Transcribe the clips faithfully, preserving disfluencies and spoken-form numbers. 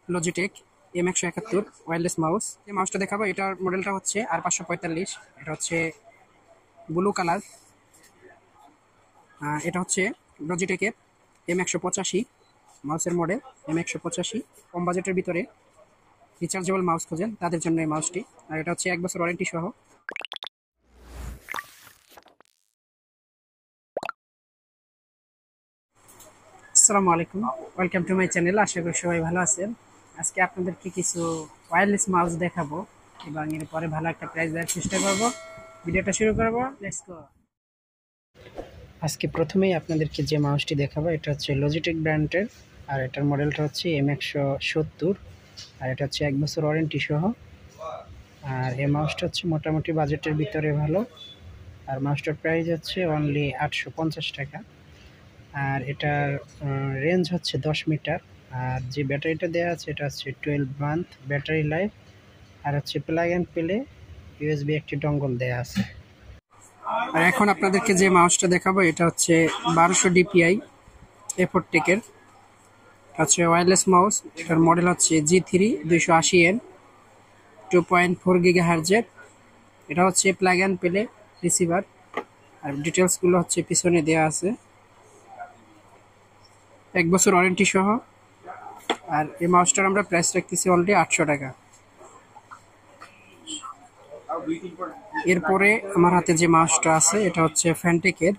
Logitech M একশো একাত্তর wireless mouse. এই মাউসটা দেখাবো, এটার মডেলটা হচ্ছে আর পাঁচশো পঁয়তাল্লিশ। এটা হচ্ছে ব্লু কালার। এটা হচ্ছে লজিটেকের এম একশো পঁচাশি মাউসের মডেল। এম একশো পঁচাশি কম বাজেটের ভিতরে রিচার্জেবল মাউস খোঁজেন তাদের জন্য এই মাউসটি। আর এটা হচ্ছে এক বছর ওয়ারেন্টি সহ। আসসালামু আলাইকুম, ওয়েলকাম টু মাই চ্যানেল। আশা করি সবাই ভালো আছেন। আজকে আপনাদেরকে কিছু ওয়্যারলেস মাউস দেখাবো এবং এরপরে ভালো একটা প্রাইস দেওয়ার চেষ্টা করব। ভিডিওটা শুরু করবো, লেটস গো। আজকে প্রথমেই আপনাদেরকে যে মাউসটি দেখাবো এটা হচ্ছে লজিটেক ব্র্যান্ডের, আর এটার মডেলটা হচ্ছে এম একশো সত্তর, আর এটা হচ্ছে এক বছর ওয়ারেন্টি সহ। আর এই মাউসটা হচ্ছে মোটামুটি বাজেটের ভিতরে ভালো। আর মাউসটার প্রাইস হচ্ছে অনলি আটশো পঞ্চাশ টাকা। আর এটার রেঞ্জ হচ্ছে দশ মিটার। আর যে ব্যাটারিটা দেওয়া আছে এটা হচ্ছে টুয়েলভ মান্থ ব্যাটারি লাইফ। আর হচ্ছে প্লাগ অ্যান্ড প্লে ইউএসবি একটি ডঙ্গল দেওয়া আছে। আর এখন আপনাদেরকে যে মাউসটা দেখাবো এটা হচ্ছে বারোশো ডিপিআই এফোর টেকের হচ্ছে ওয়্যারলেস মাউস। এটার মডেল হচ্ছে জি থ্রি দুইশো আশি N two point four giga হার্জের। এটা হচ্ছে প্লাগ অ্যান্ড প্লে রিসিভার। আর ডিটেলসগুলো হচ্ছে পিছনে দেওয়া আছে, এক বছর ওয়ারেন্টি সহ। আর এই মাউসটার আমরা প্রাইস রাখতেছি অলরেডি আটশো টাকা। এরপরে আমার হাতে যে মাউসটা আছে এটা হচ্ছে ফ্যানটেকের।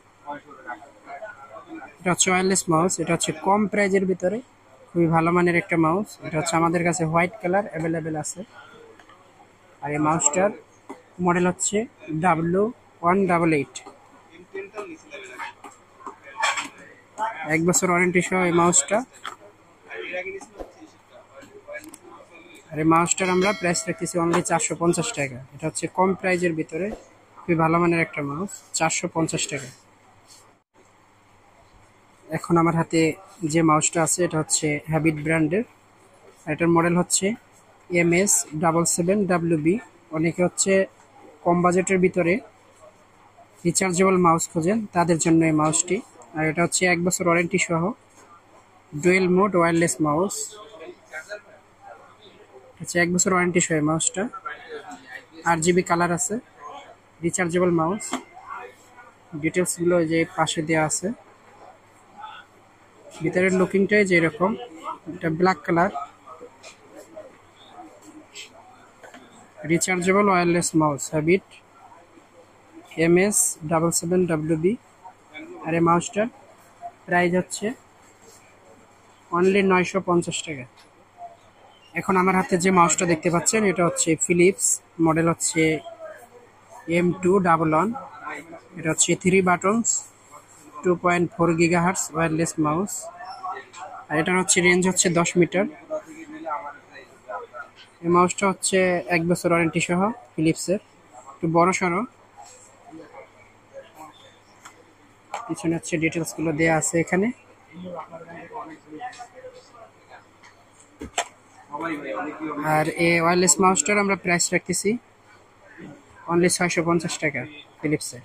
এটা হচ্ছে ওয়্যারলেস মাউস। এটা হচ্ছে কম প্রাইজের ভিতরে খুবই ভালো মানের একটা মাউস। এটা হচ্ছে আমাদের কাছে হোয়াইট কালার অ্যাভেলেবেল আছে। আর এই মাউসটার মডেল হচ্ছে ডাব্লিউ ওয়ান ডাবল এইট। এক বছর ওয়ারেন্টি সহ এই মাউসটা। আর এই মাউসটার আমরা প্রাইস রাখতেছি অনলি চারশো পঞ্চাশ টাকা। এটা হচ্ছে কম প্রাইজের ভিতরে খুবই ভালো মানের একটা মাউস, চারশো পঞ্চাশ টাকা। এখন আমার হাতে যে মাউসটা আছে এটা হচ্ছে হ্যাবিট ব্র্যান্ডের। এটার মডেল হচ্ছে M S double seven W B. অনেকে হচ্ছে কম বাজেটের ভিতরে রিচার্জেবল মাউস খোঁজেন তাদের জন্য এই মাউসটি। আর এটা হচ্ছে এক বছর ওয়ারেন্টি সহ ডুয়েল মোড ওয়্যারলেস মাউস। হচ্ছে এক বছর ওয়ারেন্টি সহ মাউসটা। আট জিবি কালার আছে, রিচার্জেবল মাউস। ডিটেলসগুলো যে পাশে দেওয়া আছে। ভিতরের লুকিংটাই যে এরকম, এটা black colour. Rechargeable wireless mouse Havit M S double seven W B. আর এই মাউসটার প্রাইস হচ্ছে অনলি নয়শো পঞ্চাশ টাকা। এখন আমার হাতে যে মাউসটা দেখতে পাচ্ছেন এটা হচ্ছে ফিলিপস, মডেল হচ্ছে এম টু ডাবল ওয়ান। এটা হচ্ছে three buttons two point four giga hertz wireless mouse. আর এটার হচ্ছে রেঞ্জ হচ্ছে দশ মিটার। এই মাউসটা হচ্ছে এক বছর ওয়ারেন্টি সহ ফিলিপসের, একটু বড় সড়ো। পিছনে হচ্ছে ডিটেলসগুলো দেওয়া আছে এখানে। আর এই ওয়্যারলেস মাউসটার আমরা প্রাইস রাখতেছি অনলি ছয়শো পঞ্চাশ টাকা ফিলিপসের।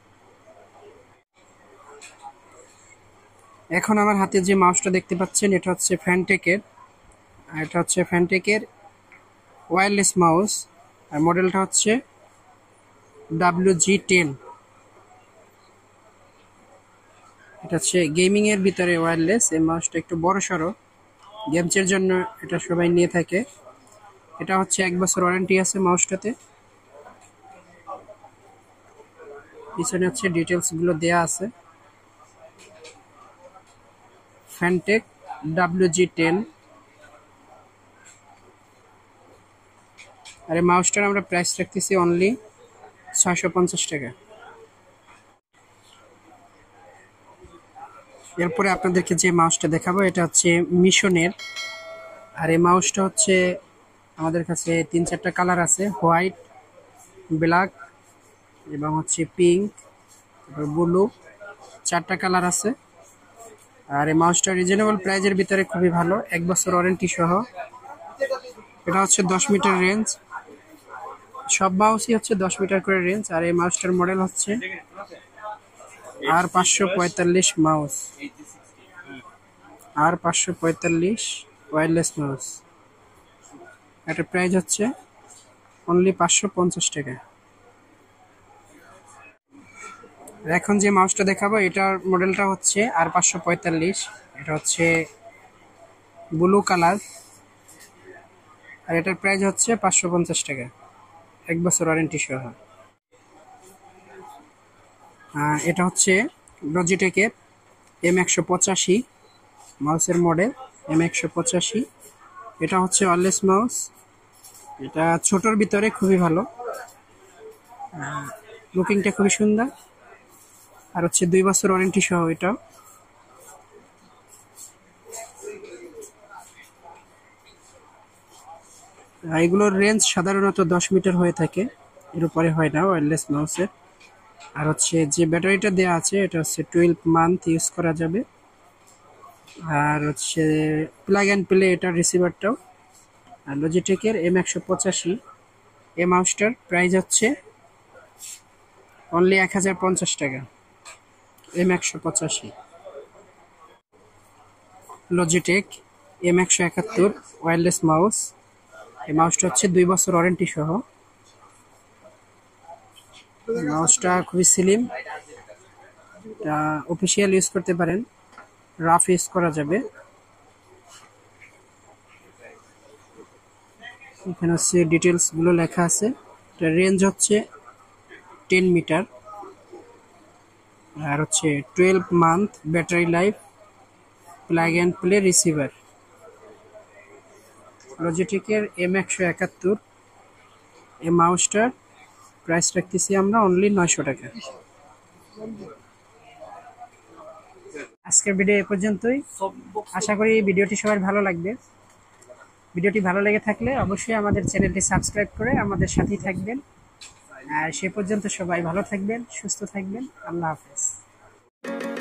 এখন আমার হাতে যে মাউসটা দেখতে পাচ্ছেন এটা হচ্ছে ফ্যানটেকের। আর এটা হচ্ছে ফ্যানটেকের ওয়্যারলেস মাউস। আর মডেলটা হচ্ছে ডাব্লিউ জি টেন। এটা হচ্ছে গেমিং এর ভিতরে ওয়্যারলেস। এই মাউসটা একটু বড় সড়ো, গেমসের জন্য এটা সবাই নিয়ে থাকে। এটা হচ্ছে এক বছর ওয়ারেন্টি আছে মাউসটাতে। পিছনে হচ্ছে ডিটেলসগুলো দেয়া আছে। ফ্যানটেক ডাব্লিউ জি টেন। আর এই মাউসটার আমরা প্রাইস রাখতেছি অনলি ছয়শো পঞ্চাশ টাকা। এরপরে আপনাদেরকে যে মাউসটা দেখাবো এটা হচ্ছে মিশনের। আর এই মাউসটা হচ্ছে আমাদের কাছে তিন চারটা কালার আছে, হোয়াইট, ব্ল্যাক এবং হচ্ছে পিঙ্ক, ব্লু, চারটা কালার আছে। আর এই মাউসটা রিজনেবল প্রাইজের ভিতরে খুবই ভালো, এক বছর ওয়ারেন্টি সহ। এটা হচ্ছে দশ মিটার রেঞ্জ, সব মাউসই হচ্ছে দশ মিটার করে রেঞ্জ। আর এই মাউসটার মডেল হচ্ছে আর পাঁচশো পঁয়তাল্লিশ মাউস, আর পাঁচশো পঁয়তাল্লিশ ওয়্যারলেস মাউস। এটার প্রাইস হচ্ছে অনলি পাঁচশো পঞ্চাশ টাকা। এখন যে মাউসটা দেখাবো এটার মডেলটা হচ্ছে আর পাঁচশো পঁয়তাল্লিশ। এটা হচ্ছে ব্লু কালার, আর এটার প্রাইস হচ্ছে পাঁচশো পঞ্চাশ টাকা, এক বছর ওয়ারেন্টি সহ। এটা হচ্ছে লজিটেকের এম একশো পঁচাশি মাউসের মডেল, এম একশো পঁচাশি। এটা হচ্ছে ওয়্যারলেস মাউস। এটা ছোটোর ভিতরে খুবই ভালো, লুকিংটা খুবই সুন্দর, আর হচ্ছে দুই বছর ওয়ারেন্টি সহ। এটা এগুলোর রেঞ্জ সাধারণত দশ মিটার হয়ে থাকে, এর উপরে হয় না ওয়্যারলেস মাউসের। আর হচ্ছে যে ব্যাটারিটা দেওয়া আছে এটা হচ্ছে টুয়েলভ মান্থ ইউজ করা যাবে। আর হচ্ছে প্লাগ অ্যান্ড প্লে এটার রিসিভারটাও। আর লজিটেকের এম একশো পঁচাশি এই মাউসটার প্রাইস হচ্ছে অনলি এক হাজার পঞ্চাশ টাকা, এম একশো পঁচাশি। লজিটেক এম একশো একাত্তর ওয়্যারলেস মাউস। এই মাউসটা হচ্ছে দুই বছর ওয়ারেন্টি সহ। মাউসটা খুবই স্লিম, এটা অফিসিয়াল ইউজ করতে পারেন, রাফ ইউজ করা যাবে। এখানে হচ্ছে ডিটেলস গুলো লেখা আছে। এটা রেঞ্জ হচ্ছে টেন মিটার, আর হচ্ছে twelve month battery life, plug and play receiver. লজিটেকের এম একশো একাত্তর এই মাউসটার প্রাইস রাখতেছি আমরা অনলি নয়শো টাকা। আজকের ভিডিও এ পর্যন্তই। আশা করি ভিডিওটি সবার ভালো লাগবে। ভিডিওটি ভালো লেগে থাকলে অবশ্যই আমাদের চ্যানেলটি সাবস্ক্রাইব করে আমাদের সাথেই থাকবেন। আর সে পর্যন্ত সবাই ভালো থাকবেন, সুস্থ থাকবেন। আল্লাহ হাফেজ।